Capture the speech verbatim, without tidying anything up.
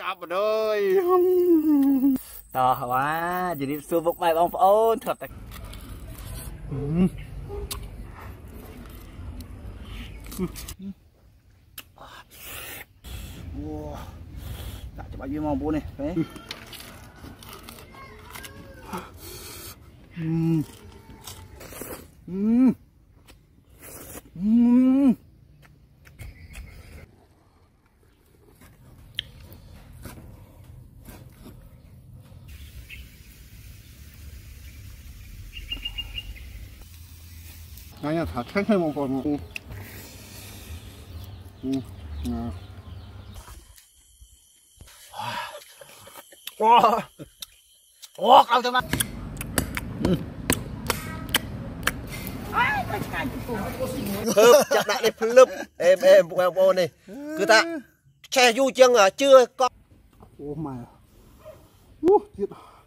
áp rồi to quá jadi xua bốc bài bóng ôn thật wow tak coba dia mampu nih eh hmm hmm hmm 아니야 다 천천히 먹어 응. 응. 응. 와, 와, 깜짝아. Chặt đại này phun em em bộ bộ này cứ ta che du chân à chưa có ô mày, ô chết.